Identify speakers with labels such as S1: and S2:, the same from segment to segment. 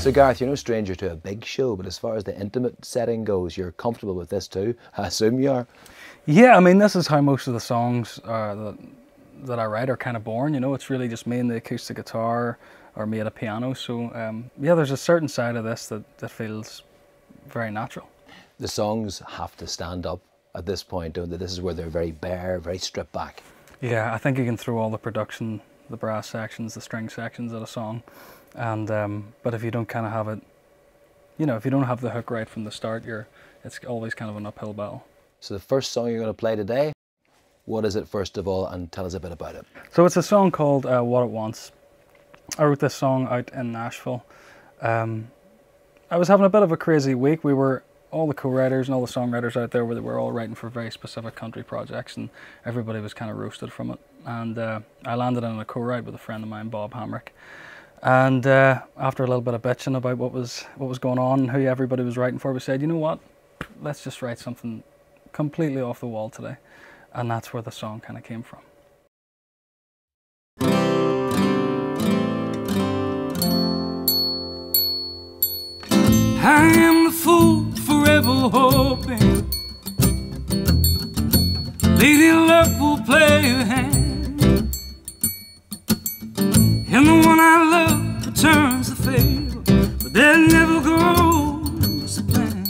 S1: So Gareth, you're no stranger to a big show, but as far as the intimate setting goes, you're comfortable with this too? I assume you are.
S2: Yeah, I mean, this is how most of the songs that I write are kind of born, you know. It's really just me and the acoustic guitar, or me at a piano. So yeah, there's a certain side of this that feels very natural.
S1: The songs have to stand up at this point, don't they? This is where they're very bare, very stripped back.
S2: Yeah, I think you can throw all the production, the brass sections, the string sections at a song, and but if you don't kind of have it, you know, if you don't have the hook right from the start, it's always kind of an uphill battle.
S1: So the first song you're going to play today, what is it first of all, and tell us a bit about it?
S2: So it's a song called What It Wants. I wrote this song out in Nashville. I was having a bit of a crazy week. All the co-writers and all the songwriters out there were all writing for very specific country projects, and everybody was kind of roasted from it. And I landed on a co-write with a friend of mine, Bob Hamrick. And after a little bit of bitching about what was going on and who everybody was writing for, we said, you know what, let's just write something completely off the wall today. And that's where the song kind of came from.
S3: I am the fool forever hoping Lady Luck will play her hand, and the one I love returns the favor, but that never goes to plan.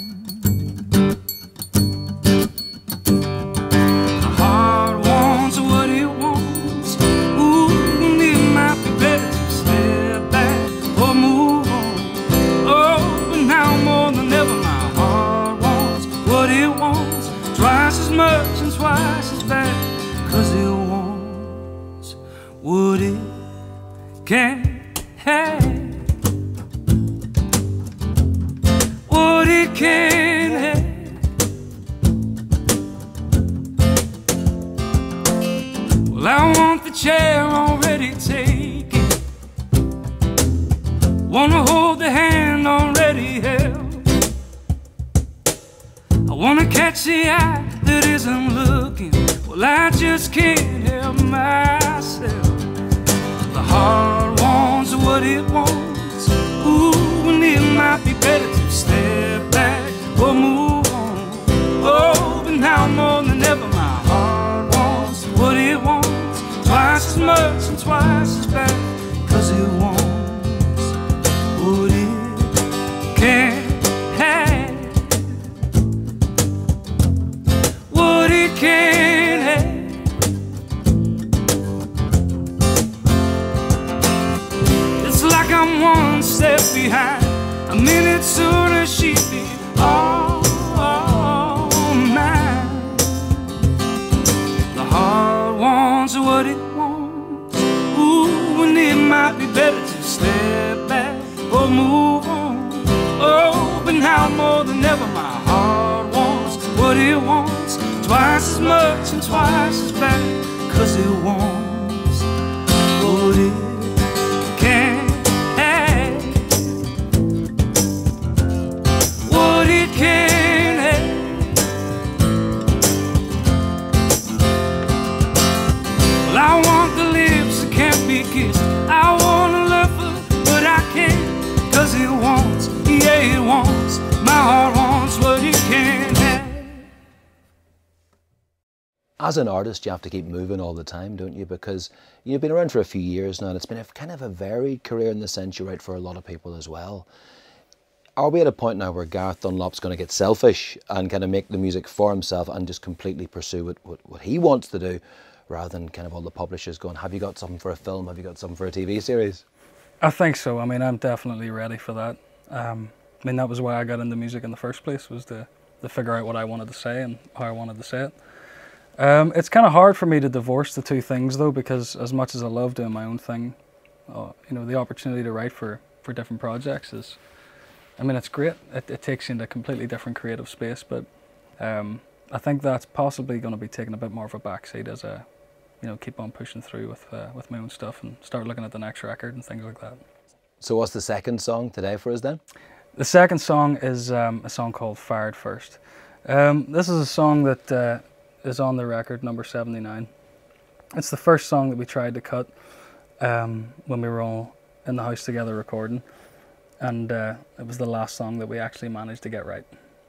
S3: The heart wants what it wants. Ooh, and it might be better to step back or move on. Oh, but now more than ever my heart wants what it wants, twice as much and twice as bad, 'cause it wants what it can't have, what it can't have. Well, I want the chair already taken, wanna hold the hand already held, I wanna catch the eye that isn't looking. Well, I just can't help myself. The heart wants what it wants. Ooh, and it might be better to step back or move on. Oh, but now more than ever my heart wants what it wants, twice as much and twice as bad, 'cause it wants what it can't have, what it can't have. It's like I'm one step behind, a minute sooner she'd be all mine. The heart wants what it wants. Ooh, and it might be better to step back or move on. Oh, but now more than ever my heart wants what it wants, twice as much and twice as bad, 'cause it wants what it can't have, what it can't have. Well, I want the lips that can't be kissed, I want to love her, but I can't, 'cause it wants, yeah, it wants, my heart wants what it can't have.
S1: As an artist, you have to keep moving all the time, don't you? Because you've been around for a few years now, and it's been a kind of a varied career in the sense you write for a lot of people as well. Are we at a point now where Gareth Dunlop's going to get selfish and kind of make the music for himself and just completely pursue what he wants to do, rather than kind of all the publishers going, have you got something for a film, have you got something for a TV series?
S2: I think so. I mean, I'm definitely ready for that. I mean, that was why I got into music in the first place, was to figure out what I wanted to say and how I wanted to say it. It's kind of hard for me to divorce the two things though, because as much as I love doing my own thing, you know, the opportunity to write for different projects is, I mean, it's great. It takes you into a completely different creative space, but I think that's possibly going to be taking a bit more of a backseat as I, you know, keep on pushing through with my own stuff and start looking at the next record and things like that.
S1: So what's the second song today for us then?
S2: The second song is a song called Fired First. This is a song that is on the record, number 79. It's the first song that we tried to cut when we were all in the house together recording. and it was the last song that we actually managed to get right.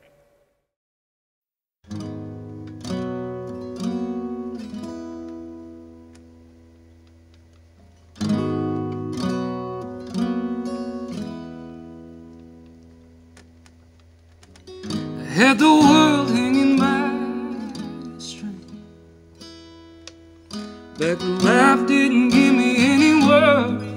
S3: I had the world hanging by a string, back when life didn't give me any worry.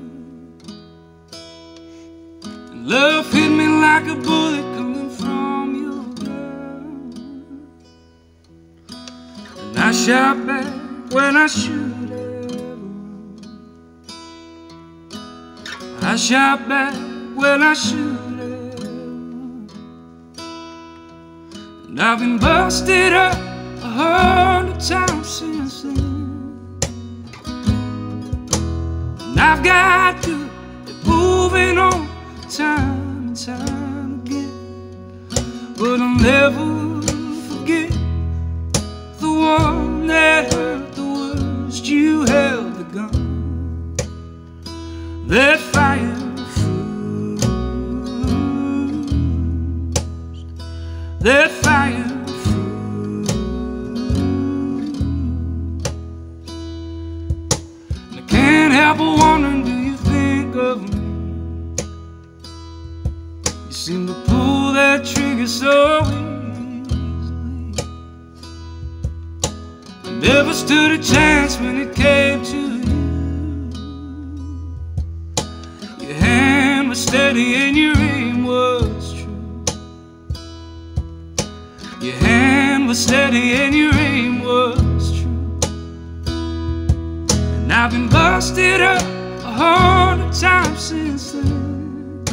S3: And love hit me like a bullet coming from your gun, and I shot back when I should have run. I shot back when I should have. And I've been busted up 100 times since then, and I've got to keep moving on time and time again. But I'll never forget the one that hurt the worst. You held the gun that fired first, that fired first. And I can't help but wondering, do you think of me? You seem to pull that trigger so easily. I never stood a chance when it came to you. Your hand was steady and your aim was true. Your hand was steady and your aim was true. And I've been busted up 100 times since then,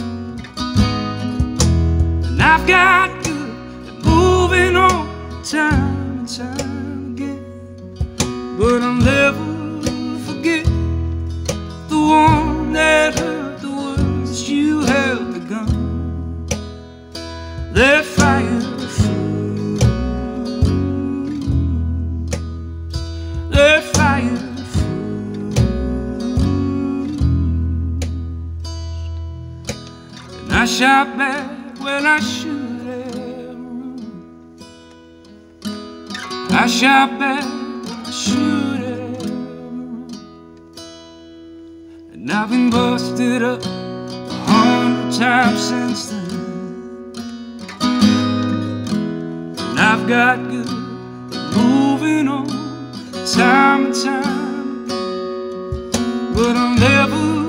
S3: and I've got good at moving on time and time again. But I'll never forget the one that hurt the worst. You held the gun that fired first, that fired first. And I shot back when I should have run. I shot back when I should have run. And I've been busted up 100 times since then, and I've got good at moving on time and time again. But I'll never